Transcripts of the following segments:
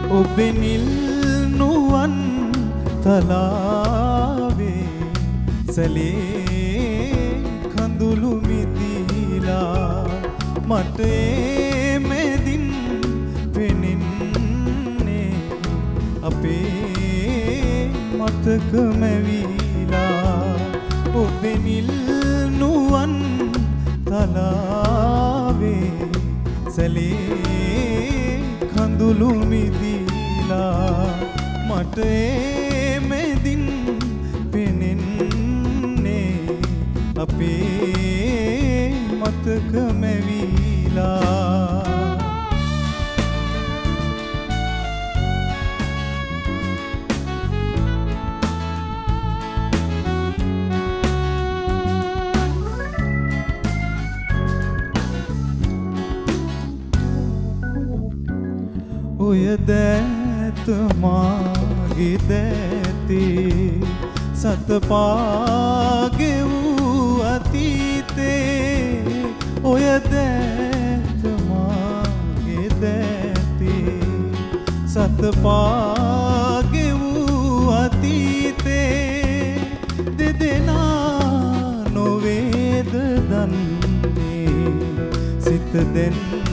ඔබේ නිල් නුවන් තලාවේ සැලේ කඳුළු මිදිලා මට මෙදින් පෙනෙන්නේ අපේ මතක මැවිලා ඔබේ නිල් නුවන් තලාවේ සැලේ කඳුළු මිදිලා මට මෙදින් පෙනෙන්නේ අපේ මතක මැවිලා ඔය දෑත මාගේ දෑතේ සතපාගේ වූ අතීතේ ඔය දෑත මාගේ දෑතේ සතපාගේ වූ අතීතේ දෙදෙනා නොවේද දන්නේ සිත දෙන්න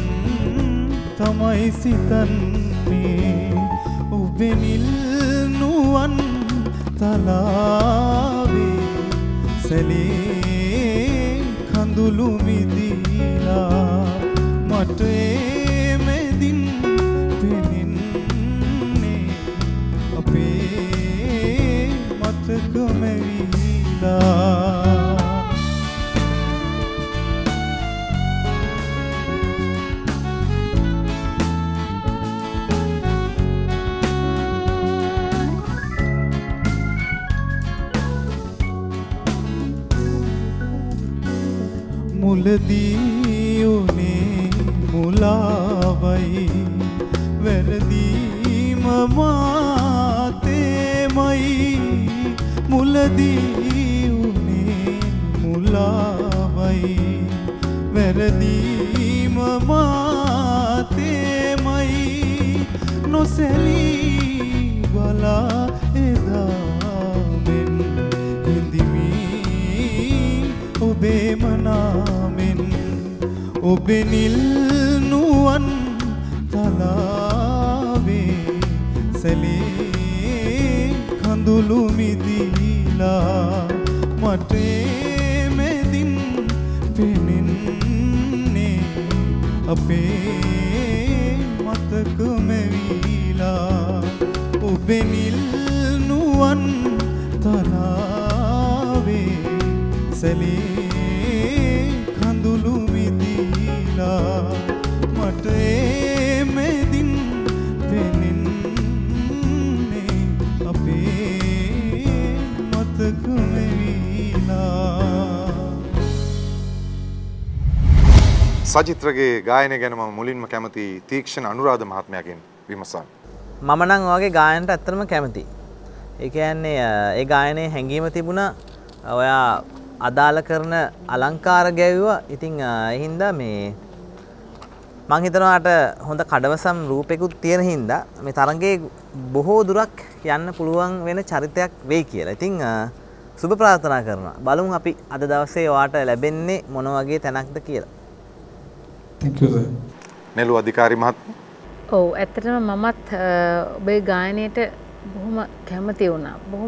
තමයි සිතන්නේ ඔබේ නිල් නුවන් තලාවේ සැලේ කඳුළු මිදිලා මට මෙදින් පෙනෙන්නේ අපේ මතක මැවිලා මුලදී උනේ මුලාවයි වැරදීම මාතේමයි මුලදී උනේ මුලාවයි වැරදීම මාතේමයි නොසැලී බලා එදා මෙන් හිඳිමි ඔබේම නාමෙන් ඔබේ නිල් නුවන් තලාවේ සැලේ කඳුළු මිදිලා මට මෙදින් පෙනෙන්නේ අපේ මතක මැවිලා ඔබේ නිල් නුවන් තලාවේ සැලේ කඳුළු මිදිලා මට මෙදින් පෙනෙන්නේ අපේ මතක මැවිලා සජිත්‍රගේ ගායනය ගැන මම මුලින්ම කැමති තීක්ෂණ අනුරාධ මහත්මයාගෙන් විමසන්න. මම නම් ඔයගේ ගායනට ඇත්තටම කැමතියි. ඒ කියන්නේ ඒ ගායනයේ හැංගීම තිබුණා. ඔයා අදාළ කරන අලංකාර ගැයුවා. ඉතින් ඒ හින්දා මේ මං හිතනවාට හොඳ කඩවසම් රූපෙකුත් තියෙන හින්දා මේ තරඟේ බොහෝ දුරක් යන්න පුළුවන් වෙන චරිතයක් වෙයි කියලා. ඉතින් සුබ ප්‍රාර්ථනා කරනවා. බලමු අපි අද දවසේ ඔයාට ලැබෙන්නේ මොන වගේ තැනක්ද කියලා. Thank you sir. නෙළු අධිකාරී මහත්මයා. ඔව් ඇත්තටම මමත් ඔබේ ගායනයට බොහොම කැමති වුණා. බොහොම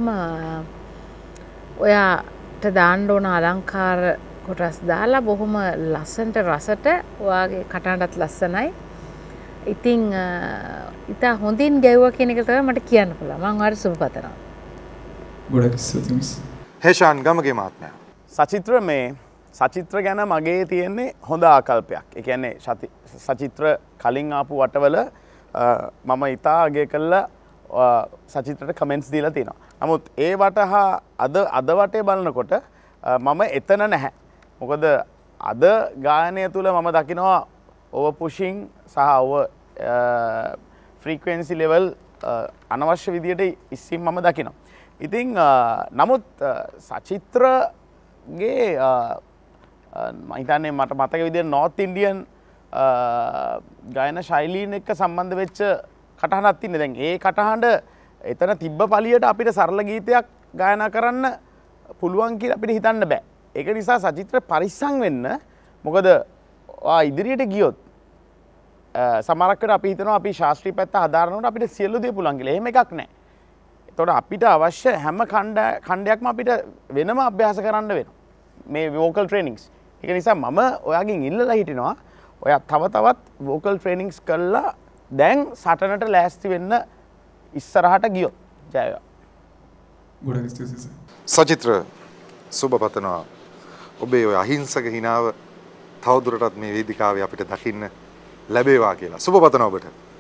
ඔයාට දාන්න ඕන අලංකාර කොටස් දාලා බොහොම ලස්සනට රසට ඔයාගේ කටහඬත් ලස්සනයි. ඉතින් ඉතා හොඳින් ගැයුවා කියන එක තමයි මට කියන්න පුළුවන්. මම ඔයාලට සුබ පතනවා. ගොඩක් ස්තුතියි මිස්. හේෂාන් ගමගේ මහත්මයා. සචිත්‍ර ගැන මගේ තියෙන්නේ හොඳ ආකල්පයක්. ඒ කියන්නේ සචිත්‍ර කලින් ආපු වටවල මම ඉතා අගය කළා සචිත්‍රට කමෙන්ට්ස් දීලා තියෙනවා. නමුත් ඒ වට හා අද වටේ බලනකොට මම එතන නැහැ. මොකද අද ගායනය තුල මම දකිනවා ඕවර් පුෂින් සහ ඕවර් ෆ්‍රීකවෙන්සි ලෙවල් අනවශ්‍ය විදියට ඉස්සින් මම දකිනවා. ඉතින් නමුත් සචිත්‍රගේ මම හිතන්නේ මට මතක විදියට නෝර්ත් ඉන්ඩියන් ගායන ශෛලීන් එක්ක සම්බන්ධ වෙච්ච කටහඬක් තින්නේ. දැන් ඒ කටහඬ එතන තිබ්බ පළියට අපිට සරල ගීතයක් ගායනා කරන්න පුළුවන් කියලා අපිට හිතන්න බෑ. ඒක නිසා සචිත්‍ර පරිස්සම් වෙන්න. මොකද ඉදිරියට ගියොත් සමහරක් වෙලාවට අපි හිතනවා අපි ශාස්ත්‍රීය පැත්ත හදාරනකොට අපිට සියලු දේ පුළුවන් කියලා. එහෙම එකක් නැහැ. එතකොට අපිට අවශ්‍ය හැම ඛණ්ඩයක්ම අපිට වෙනම අභ්‍යාස කරන්න වෙනවා. මේ වෝකල් ට්‍රේනින්ග්ස්. ඒක නිසා මම ඔයාගෙන් ඉල්ලලා හිටිනවා ඔයා තව තවත් වෝකල් ට්‍රේනින්ග්ස් කරලා දැන් සටනට ලෑස්ති වෙන්න ඉස්සරහට ගියොත් ජය වේවා. ගොඩක් ස්තුතියි සර්. සචිත්‍ර සුබ පතනවා. ඔබේ ඔය අහිංසක හිනාව තවදුරටත් මේ වේදිකාවේ අපිට දකින්න ලැබේවා කියලා. සුබ පතනවා ඔබට.